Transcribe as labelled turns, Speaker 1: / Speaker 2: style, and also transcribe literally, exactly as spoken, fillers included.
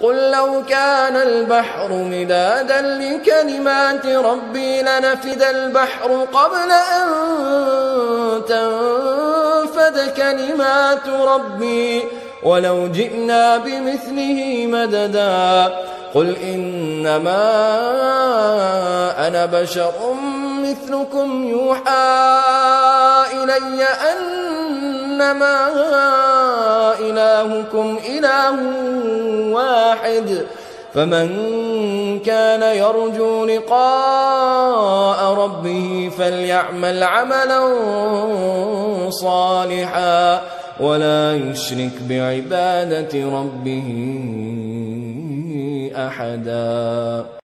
Speaker 1: قل لو كان البحر مدادا لكلمات ربي لنفد البحر قبل أن تنفد كلمات ربي ولو جئنا بمثله مددا قل إنما أنا بشر مثلكم يوحى إلي أنما إلهكم إله واحد فمن كان يرجو لقاء ربه فليعمل عملا صالحا ولا يشرك بعبادة ربه أحدا.